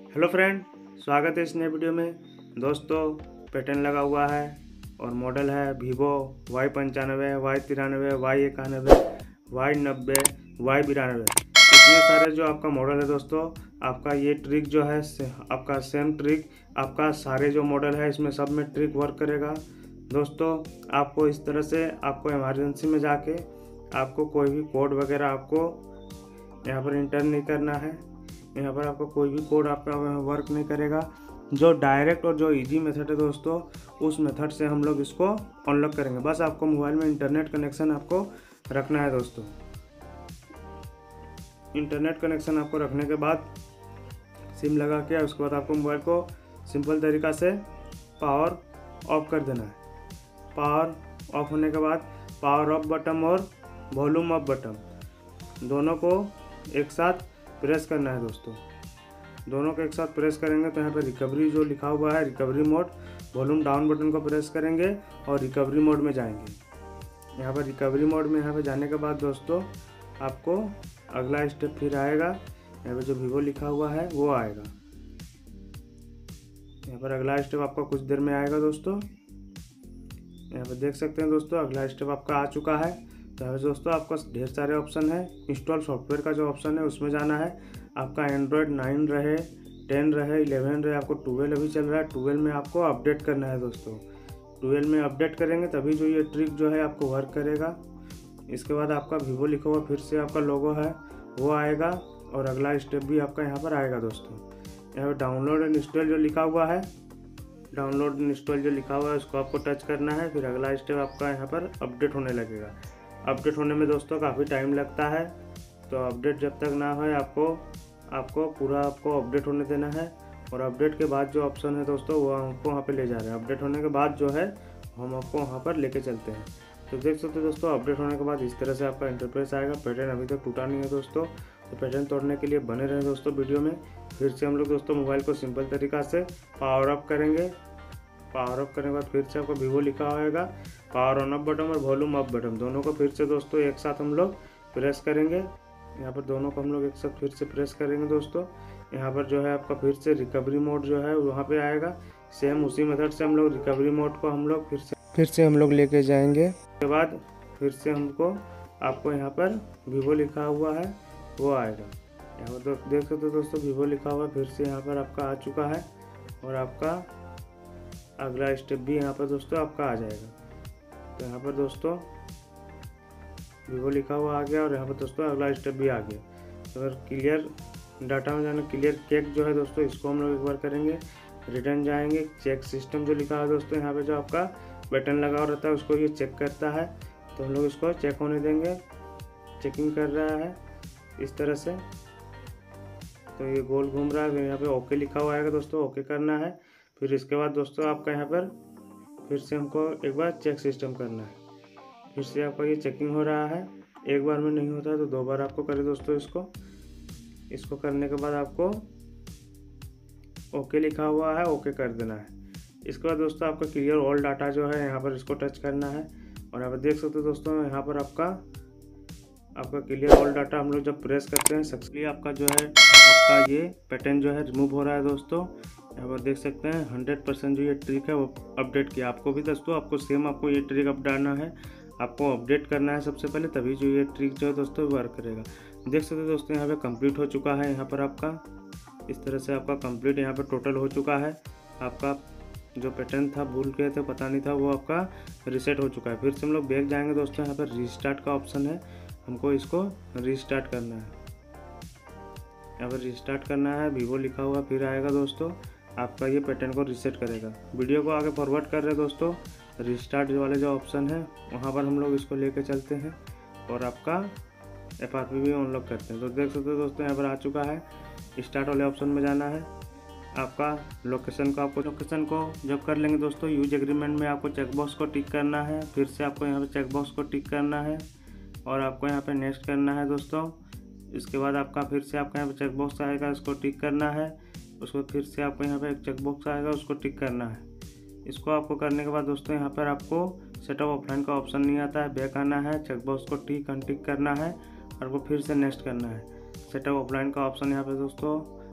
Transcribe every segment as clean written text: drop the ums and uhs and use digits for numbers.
Hello friend, स्वागत है इस नए वीडियो में। दोस्तों, पैटर्न लगा हुआ है और मॉडल है Vivo Y95, Y93, Y91, Y90, Y92। इतने सारे जो आपका मॉडल है दोस्तों, आपका ये ट्रिक जो है आपका सेम ट्रिक आपका सारे जो मॉडल है इसमें सब में ट्रिक वर्क करेगा। दोस्तों, आपको इस तरह से आपको इमरजेंसी में जाके आपको कोई भी कोड वगैरह आपको यहाँ पर इंटर नहीं करना है। यहाँ पर आपको कोई भी कोड आपका वर्क नहीं करेगा। जो डायरेक्ट और जो इजी मेथड है दोस्तों, उस मेथड से हम लोग इसको अनलॉक करेंगे। बस आपको मोबाइल में इंटरनेट कनेक्शन आपको रखना है दोस्तों। इंटरनेट कनेक्शन आपको रखने के बाद सिम लगा के उसके बाद आपको मोबाइल को सिंपल तरीक़ा से पावर ऑफ कर देना है। पावर ऑफ होने के बाद पावर ऑफ बटन और वॉल्यूम ऑफ बटन दोनों को एक साथ प्रेस करना है दोस्तों। दोनों को एक साथ प्रेस करेंगे तो यहाँ पे रिकवरी जो लिखा हुआ है recovery mode, volume down button को प्रेस करेंगे और रिकवरी मोड में जाएंगे। यहाँ पर रिकवरी मोड में यहाँ पे जाने के बाद दोस्तों आपको अगला स्टेप फिर आएगा। यहाँ पे जो वीवो लिखा हुआ है वो आएगा। यहाँ पर अगला स्टेप आपका कुछ देर में आएगा दोस्तों। यहाँ पर देख सकते हैं दोस्तों, अगला स्टेप आपका आ चुका है। तो यहाँ दोस्तों आपका ढेर सारे ऑप्शन है। इंस्टॉल सॉफ्टवेयर का जो ऑप्शन है उसमें जाना है। आपका एंड्रॉयड 9 रहे, 10 रहे, 11 रहे, आपको 12 अभी चल रहा है। 12 में आपको अपडेट करना है दोस्तों। 12 में अपडेट करेंगे तभी जो ये ट्रिक जो है आपको वर्क करेगा। इसके बाद आपका वीवो लिखा हुआ फिर से आपका लोगो है वो आएगा और अगला स्टेप भी आपका यहाँ पर आएगा दोस्तों। यहाँ पर डाउनलोड एंड इंस्टॉल जो लिखा हुआ है, डाउनलोड एंड इंस्टॉल जो लिखा हुआ है उसको आपको टच करना है। फिर अगला स्टेप आपका यहाँ पर अपडेट होने लगेगा। अपडेट होने में दोस्तों काफ़ी टाइम लगता है, तो अपडेट जब तक ना हो आपको पूरा अपडेट होने देना है। और अपडेट के बाद जो ऑप्शन है दोस्तों वो हमको वहाँ पे ले जा रहे हैं। अपडेट होने के बाद जो है हम आपको वहाँ पर लेके चलते हैं। तो देख सकते हो दोस्तों, अपडेट होने के बाद इस तरह से आपका इंटरफेस आएगा। पैटर्न अभी तक टूटा नहीं है दोस्तों, तो पैटर्न तोड़ने के लिए बने रहे दोस्तों वीडियो में। फिर से हम लोग दोस्तों मोबाइल को सिंपल तरीक़ा से पावर अप करेंगे। पावर ऑफ करने के बाद फिर से आपको वीवो लिखा होगा, पावर ऑन ऑफ बटन और वॉल्यूम ऑफ बटन दोनों को फिर से दोस्तों एक साथ हम लोग प्रेस करेंगे। यहाँ पर दोनों को हम लोग एक साथ फिर से प्रेस करेंगे दोस्तों। यहाँ पर जो है आपका फिर से रिकवरी मोड जो है वहाँ पे आएगा। सेम उसी मेथड से हम लोग रिकवरी मोड को हम लोग फिर से हम लोग लेके जाएंगे। उसके बाद फिर से आपको यहाँ पर वीवो लिखा हुआ है वो आएगा। यहाँ पर देख सकते हो दोस्तों, वीवो लिखा हुआ फिर से यहाँ पर आपका आ चुका है और आपका अगला स्टेप भी यहाँ पर दोस्तों आपका आ जाएगा। तो यहाँ पर दोस्तों वीवो लिखा हुआ आ गया और यहाँ पर दोस्तों अगला स्टेप भी आ गया। तो अगर क्लियर डाटा में जाना, क्लियर चेक जो है दोस्तों इसको हम लोग एक बार करेंगे। रिटर्न जाएंगे, चेक सिस्टम जो लिखा है दोस्तों यहाँ पे जो आपका बटन लगा हुआ रहता है उसको ये चेक करता है। तो हम लोग इसको चेक होने देंगे। चेकिंग कर रहा है इस तरह से, तो ये गोल घूम रहा है। यहाँ पे ओके लिखा हुआ आएगा दोस्तों, ओके करना है। फिर इसके बाद दोस्तों आपका यहाँ पर फिर से हमको एक बार चेक सिस्टम करना है। फिर से आपका ये चेकिंग हो रहा है। एक बार में नहीं होता तो 2 बार आपको करें दोस्तों। इसको करने के बाद आपको ओके लिखा हुआ है, ओके कर देना है। इसके बाद दोस्तों आपका क्लियर ऑल डाटा जो है यहाँ पर इसको टच करना है। और यहाँ पर देख सकते हो दोस्तों, यहाँ पर आपका क्लियर ऑल डाटा हम लोग जब प्रेस करते हैं सक्सेसफुली आपका जो है आपका ये पैटर्न जो है रिमूव हो रहा है दोस्तों। यहाँ पर देख सकते हैं 100% जो ये ट्रिक है वो अपडेट किया। आपको भी दोस्तों आपको ये ट्रिक अपडालना है, आपको अपडेट करना है सबसे पहले, तभी जो ये ट्रिक जो है दोस्तों वर्क करेगा। देख सकते हैं दोस्तों, यहाँ पे कंप्लीट हो चुका है। यहाँ पर आपका इस तरह से आपका कंप्लीट यहाँ पर टोटल हो चुका है। आपका जो पैटर्न था भूल गए थे, पता नहीं था, वो आपका रिसेट हो चुका है। फिर से हम लोग बैक जाएंगे दोस्तों। यहाँ पर रीस्टार्ट का ऑप्शन है, हमको इसको रीस्टार्ट करना है। यहाँ पर रीस्टार्ट करना है, वीवो लिखा हुआ फिर आएगा दोस्तों। आपका ये पैटर्न को रीसेट करेगा। वीडियो को आगे फॉरवर्ड कर रहे हैं दोस्तों। रीस्टार्ट वाले जो ऑप्शन है वहाँ पर हम लोग इसको लेके चलते हैं और आपका FRP भी अनलॉक करते हैं। तो देख सकते हो दोस्तों, यहाँ पर आ चुका है। स्टार्ट वाले ऑप्शन में जाना है। आपका लोकेशन को जब कर लेंगे दोस्तों, यूज एग्रीमेंट में आपको चेकबॉक्स को टिक करना है। फिर से आपको यहाँ पर चेकबॉक्स को टिक करना है और आपको यहाँ पर नेक्स्ट करना है दोस्तों। इसके बाद आपका फिर से आपका यहाँ पर चेकबॉक्स आएगा, उसको टिक करना है। उसको फिर से आपको यहाँ पे एक चेकबॉक्स आएगा, उसको टिक करना है। इसको आपको करने के बाद दोस्तों यहाँ पर आपको सेटअप ऑफलाइन का ऑप्शन नहीं आता है, बैक आना है, चेकबॉक्स को टिक अनटिक करना है और वो फिर से नेक्स्ट करना है। सेटअप ऑफलाइन का ऑप्शन यहाँ पे दोस्तों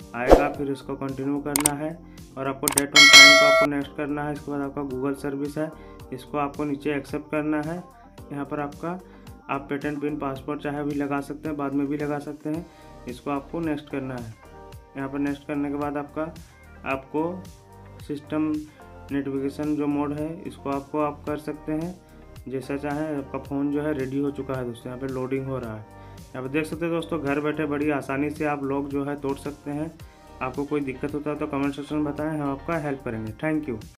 आएगा, फिर इसको कंटिन्यू करना है और आपको डेट ऑन टाइम को आपको नेक्स्ट करना है। इसके बाद आपका गूगल सर्विस है, इसको आपको नीचे एक्सेप्ट करना है। यहाँ पर आपका आप पेटेंट पिन पासवर्ड चाहे भी लगा सकते हैं, बाद में भी लगा सकते हैं। इसको आपको नेक्स्ट करना है। यहाँ पर नेक्स्ट करने के बाद आपको सिस्टम नेविगेशन जो मोड है इसको आप कर सकते हैं जैसा चाहें। आपका फ़ोन जो है रेडी हो चुका है दोस्तों, यहाँ पे लोडिंग हो रहा है। यहाँ पे देख सकते हैं दोस्तों, घर बैठे बड़ी आसानी से आप लॉक जो है तोड़ सकते हैं। आपको कोई दिक्कत होता है तो कमेंट सेक्शन में बताएं, हम आपका हेल्प करेंगे। Thank you.